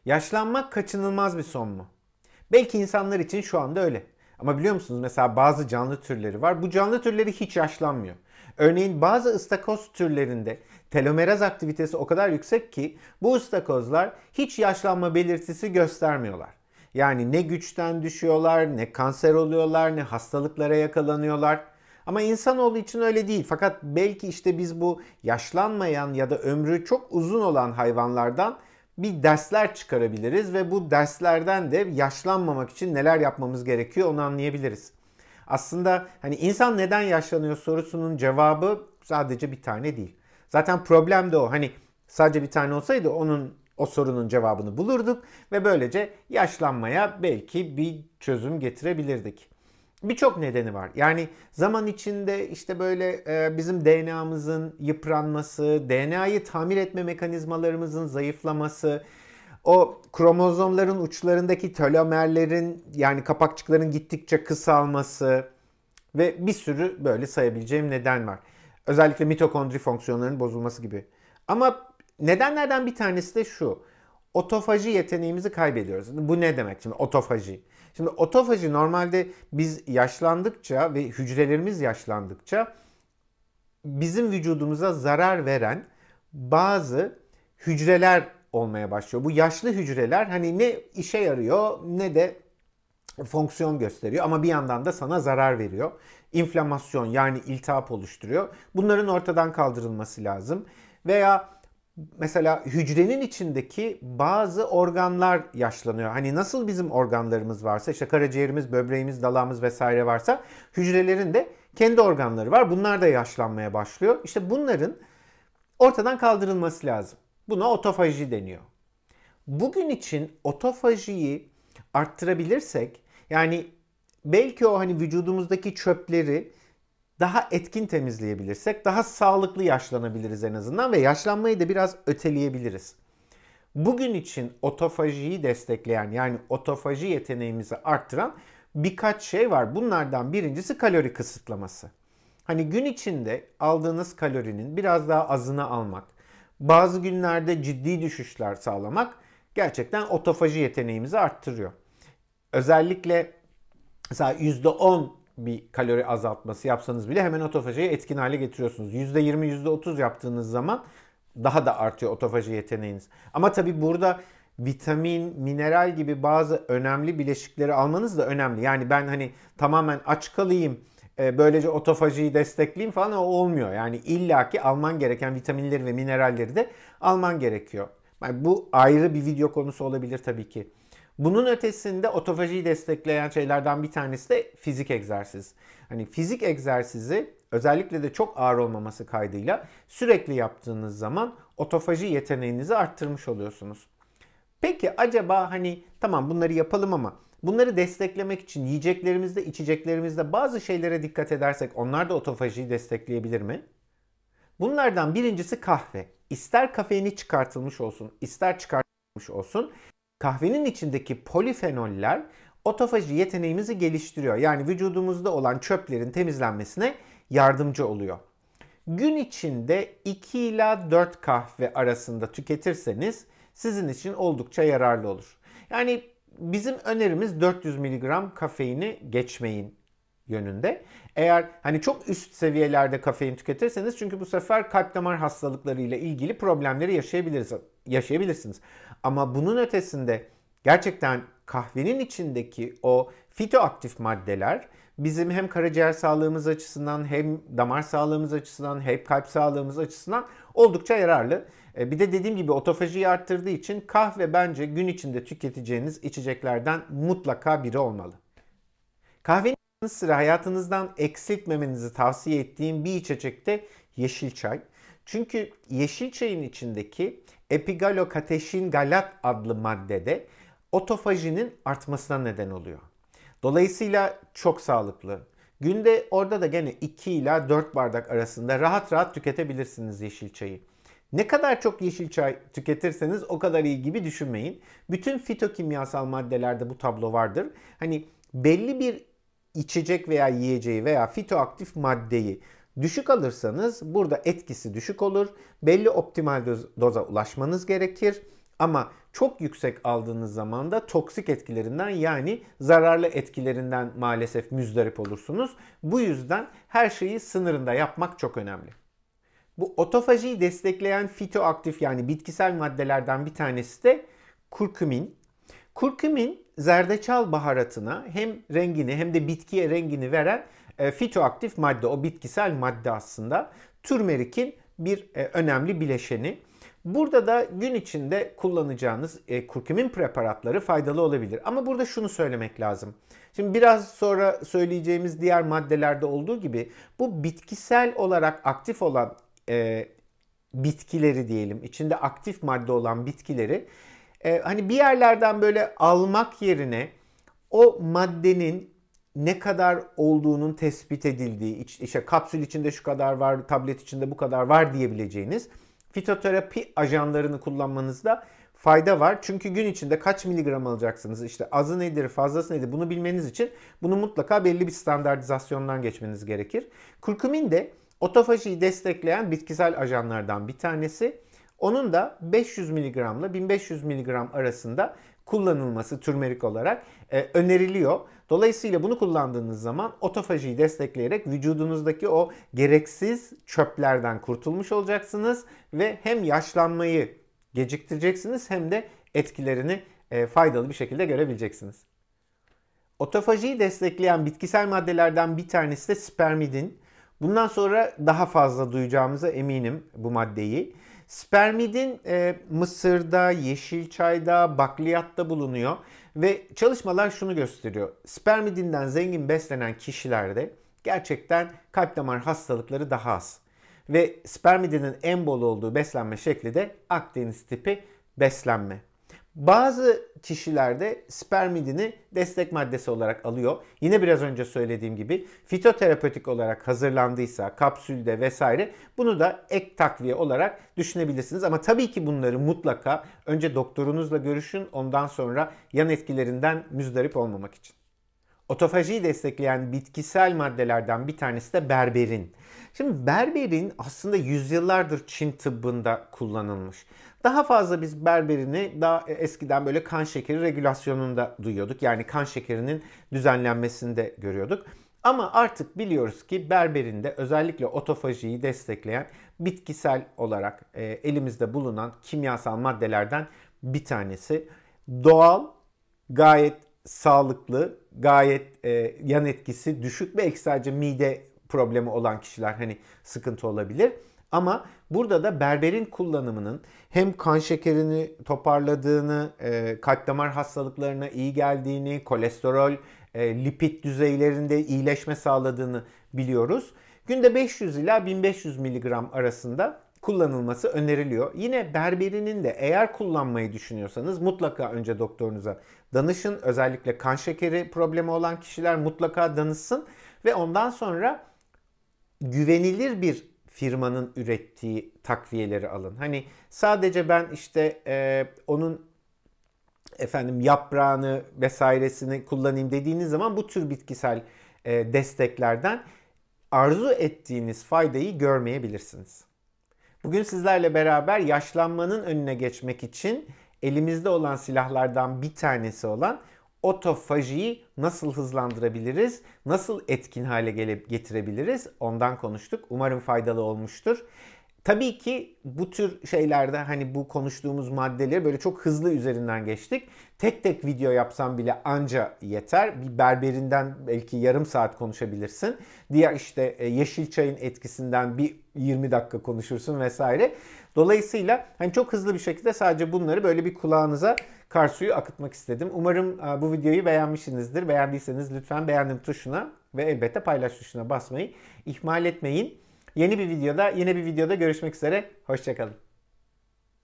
Yaşlanmak kaçınılmaz bir son mu? Belki insanlar için şu anda öyle. Ama biliyor musunuz mesela bazı canlı türleri var. Bu canlı türleri hiç yaşlanmıyor. Örneğin bazı ıstakoz türlerinde telomeraz aktivitesi o kadar yüksek ki bu ıstakozlar hiç yaşlanma belirtisi göstermiyorlar. Yani ne güçten düşüyorlar, ne kanser oluyorlar, ne hastalıklara yakalanıyorlar. Ama insanoğlu için öyle değil. Fakat belki işte biz bu yaşlanmayan ya da ömrü çok uzun olan hayvanlardan bir dersler çıkarabiliriz ve bu derslerden de yaşlanmamak için neler yapmamız gerekiyor onu anlayabiliriz. Aslında hani insan neden yaşlanıyor sorusunun cevabı sadece bir tane değil. Zaten problem de o. Hani sadece bir tane olsaydı o sorunun cevabını bulurduk ve böylece yaşlanmaya belki bir çözüm getirebilirdik. Birçok nedeni var. Yani zaman içinde işte böyle bizim DNA'mızın yıpranması, DNA'yı tamir etme mekanizmalarımızın zayıflaması, o kromozomların uçlarındaki telomerlerin yani kapakçıkların gittikçe kısalması ve bir sürü böyle sayabileceğim neden var. Özellikle mitokondri fonksiyonlarının bozulması gibi. Ama nedenlerden bir tanesi de şu. Otofaji yeteneğimizi kaybediyoruz. Bu ne demek şimdi otofaji? Şimdi otofaji normalde biz yaşlandıkça ve hücrelerimiz yaşlandıkça bizim vücudumuza zarar veren bazı hücreler olmaya başlıyor. Bu yaşlı hücreler hani ne işe yarıyor ne de fonksiyon gösteriyor ama bir yandan da sana zarar veriyor. İnflamasyon yani iltihap oluşturuyor. Bunların ortadan kaldırılması lazım. Veya mesela hücrenin içindeki bazı organlar yaşlanıyor. Hani nasıl bizim organlarımız varsa işte karaciğerimiz, böbreğimiz, dalağımız vesaire varsa hücrelerin de kendi organları var. Bunlar da yaşlanmaya başlıyor. İşte bunların ortadan kaldırılması lazım. Buna otofaji deniyor. Bugün için otofajiyi arttırabilirsek yani belki o hani vücudumuzdaki çöpleri daha etkin temizleyebilirsek daha sağlıklı yaşlanabiliriz en azından ve yaşlanmayı da biraz öteleyebiliriz. Bugün için otofajiyi destekleyen yani otofaji yeteneğimizi arttıran birkaç şey var. Bunlardan birincisi kalori kısıtlaması. Hani gün içinde aldığınız kalorinin biraz daha azını almak, bazı günlerde ciddi düşüşler sağlamak gerçekten otofaji yeteneğimizi arttırıyor. Özellikle mesela %10 bir kalori azaltması yapsanız bile hemen otofajiyi etkin hale getiriyorsunuz. %20, %30 yaptığınız zaman daha da artıyor otofaji yeteneğiniz. Ama tabii burada vitamin, mineral gibi bazı önemli bileşikleri almanız da önemli. Yani ben hani tamamen aç kalayım, böylece otofajiyi destekleyeyim falan o olmuyor. Yani illaki alman gereken vitaminleri ve mineralleri de alman gerekiyor. Yani bu ayrı bir video konusu olabilir tabii ki. Bunun ötesinde otofajiyi destekleyen şeylerden bir tanesi de fizik egzersiz. Hani fizik egzersizi özellikle de çok ağır olmaması kaydıyla sürekli yaptığınız zaman otofaji yeteneğinizi arttırmış oluyorsunuz. Peki acaba hani tamam bunları yapalım ama bunları desteklemek için yiyeceklerimizde, içeceklerimizde bazı şeylere dikkat edersek onlar da otofajiyi destekleyebilir mi? Bunlardan birincisi kahve. İster kafeini çıkartılmış olsun, ister çıkartılmış olsun kahvenin içindeki polifenoller otofaji yeteneğimizi geliştiriyor. Yani vücudumuzda olan çöplerin temizlenmesine yardımcı oluyor. Gün içinde 2 ila 4 kahve arasında tüketirseniz sizin için oldukça yararlı olur. Yani bizim önerimiz 400 mg kafeini geçmeyin yönünde. Eğer hani çok üst seviyelerde kafein tüketirseniz çünkü bu sefer kalp damar hastalıkları ile ilgili problemleri yaşayabilirsiniz. Ama bunun ötesinde gerçekten kahvenin içindeki o fitoaktif maddeler bizim hem karaciğer sağlığımız açısından hem damar sağlığımız açısından hem kalp sağlığımız açısından oldukça yararlı. Bir de dediğim gibi otofajiyi arttırdığı için kahve bence gün içinde tüketeceğiniz içeceklerden mutlaka biri olmalı. Kahvenin yanı sıra hayatınızdan eksiltmemenizi tavsiye ettiğim bir içecek de yeşil çay. Çünkü yeşil çayın içindeki epigalokateşin galat adlı maddede otofajinin artmasına neden oluyor. Dolayısıyla çok sağlıklı. Günde orada da gene 2 ila 4 bardak arasında rahat rahat tüketebilirsiniz yeşil çayı. Ne kadar çok yeşil çay tüketirseniz o kadar iyi gibi düşünmeyin. Bütün fitokimyasal maddelerde bu tablo vardır. Hani belli bir içecek veya yiyeceği veya fitoaktif maddeyi düşük alırsanız burada etkisi düşük olur. Belli optimal doza ulaşmanız gerekir. Ama Çok yüksek aldığınız zaman da toksik etkilerinden yani zararlı etkilerinden maalesef müzdarip olursunuz. Bu yüzden her şeyi sınırında yapmak çok önemli. Bu otofajiyi destekleyen fitoaktif yani bitkisel maddelerden bir tanesi de kurkumin. Kurkumin zerdeçal baharatına hem rengini hem de bitkiye rengini veren fitoaktif madde, o bitkisel madde aslında. Turmerik'in bir önemli bileşeni. Burada da gün içinde kullanacağınız kurkumin preparatları faydalı olabilir. Ama burada şunu söylemek lazım. Şimdi biraz sonra söyleyeceğimiz diğer maddelerde olduğu gibi bu bitkisel olarak aktif olan bitkileri diyelim, içinde aktif madde olan bitkileri hani bir yerlerden böyle almak yerine o maddenin ne kadar olduğunun tespit edildiği, işte kapsül içinde şu kadar var, tablet içinde bu kadar var diyebileceğiniz fitoterapi ajanlarını kullanmanızda fayda var. Çünkü gün içinde kaç miligram alacaksınız, işte azı nedir, fazlası nedir bunu bilmeniz için bunu mutlaka belli bir standartizasyondan geçmeniz gerekir. Kurkumin de otofajiyi destekleyen bitkisel ajanlardan bir tanesi. Onun da 500 mg ile 1500 mg arasında kullanılması turmerik olarak öneriliyor. Dolayısıyla bunu kullandığınız zaman otofajiyi destekleyerek vücudunuzdaki o gereksiz çöplerden kurtulmuş olacaksınız ve hem yaşlanmayı geciktireceksiniz hem de etkilerini faydalı bir şekilde görebileceksiniz. Otofajiyi destekleyen bitkisel maddelerden bir tanesi de spermidin. Bundan sonra daha fazla duyacağımıza eminim bu maddeyi. Spermidin mısırda, yeşil çayda, bakliyatta bulunuyor ve çalışmalar şunu gösteriyor. Spermidinden zengin beslenen kişilerde gerçekten kalp damar hastalıkları daha az. Ve spermidinin en bol olduğu beslenme şekli de Akdeniz tipi beslenme. Bazı kişilerde spermidini destek maddesi olarak alıyor. Yine biraz önce söylediğim gibi fitoterapötik olarak hazırlandıysa kapsülde vesaire bunu da ek takviye olarak düşünebilirsiniz. Ama tabii ki bunları mutlaka önce doktorunuzla görüşün, ondan sonra yan etkilerinden müzdarip olmamak için. Otofajiyi destekleyen bitkisel maddelerden bir tanesi de berberin. Şimdi berberin aslında yüzyıllardır Çin tıbbında kullanılmış. Daha fazla biz berberini daha eskiden böyle kan şekeri regülasyonunda duyuyorduk. Yani kan şekerinin düzenlenmesinde görüyorduk. Ama artık biliyoruz ki berberinde özellikle otofajiyi destekleyen bitkisel olarak elimizde bulunan kimyasal maddelerden bir tanesi. Doğal, gayet sağlıklı, gayet yan etkisi düşük, belki sadece mide problemi olan kişiler hani sıkıntı olabilir. Ama burada da berberin kullanımının hem kan şekerini toparladığını, kalp damar hastalıklarına iyi geldiğini, kolesterol, lipid düzeylerinde iyileşme sağladığını biliyoruz. Günde 500 ila 1500 mg arasında kullanılması öneriliyor. Yine berberinin de eğer kullanmayı düşünüyorsanız mutlaka önce doktorunuza danışın. Özellikle kan şekeri problemi olan kişiler mutlaka danışsın ve ondan sonra güvenilir bir firmanın ürettiği takviyeleri alın. Hani sadece ben işte onun yaprağını vesairesini kullanayım dediğiniz zaman bu tür bitkisel desteklerden arzu ettiğiniz faydayı görmeyebilirsiniz. Bugün sizlerle beraber yaşlanmanın önüne geçmek için elimizde olan silahlardan bir tanesi olan otofajiyi nasıl hızlandırabiliriz, nasıl etkin hale getirebiliriz ondan konuştuk. Umarım faydalı olmuştur. Tabii ki bu tür şeylerde hani bu konuştuğumuz maddeleri böyle çok hızlı üzerinden geçtik. Tek tek video yapsam bile anca yeter. Bir berberinden belki yarım saat konuşabilirsin. Diğer işte yeşil çayın etkisinden bir 20 dakika konuşursun vesaire. Dolayısıyla hani çok hızlı bir şekilde sadece bunları böyle bir kulağınıza kar suyu akıtmak istedim. Umarım bu videoyu beğenmişsinizdir. Beğendiyseniz lütfen beğendim tuşuna ve elbette paylaş tuşuna basmayı ihmal etmeyin. Yeni bir videoda görüşmek üzere. Hoşça kalın.